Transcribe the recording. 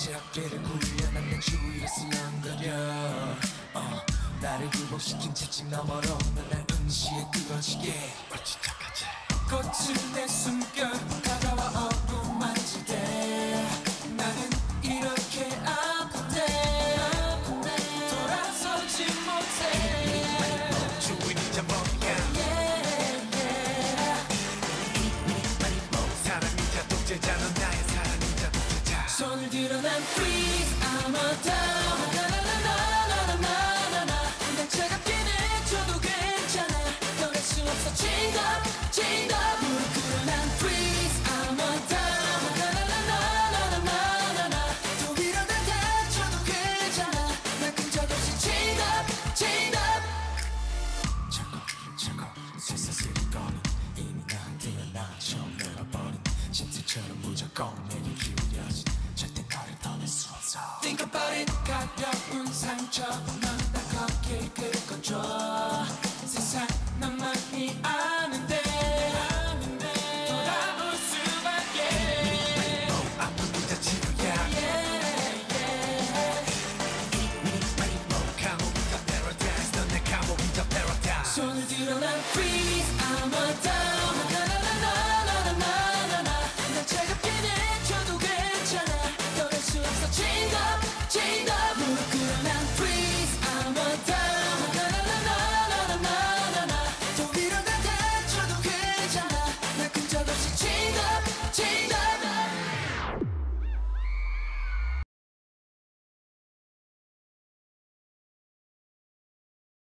마치 어깨를 굴려 난 내 주위를 슬렁거려 나를 굴복시킨 채찍 너머로 넌날 응시에 끄어지게 어찌 착하지 꽃을 내 숨결 다가와 어루만질 때 나는 이렇게 아픈데 돌아서지 못해 주인이 잠버리야 사랑이자 독재자는 나의 사랑이자 독재자 손을 들어 난 freeze I'm a down 나나나나나나나 난 차갑게 내줘도 괜찮아 떠날 수 없어 chained up chained up 무릎 꿇어 난 freeze I'm a down 나나나나나나나 또 위로 날 다쳐도 괜찮아 난 끈적 없이 chained up chained up 차고 새싹스레 꺼낸 이미 나한테는 나 처음 내가버린 신세처럼 무조건 내게 기울여진 절대 너를 떠날 수 없어 Think about it 가벼운 상처 넌 날 걷게 긁어줘 세상 난 많이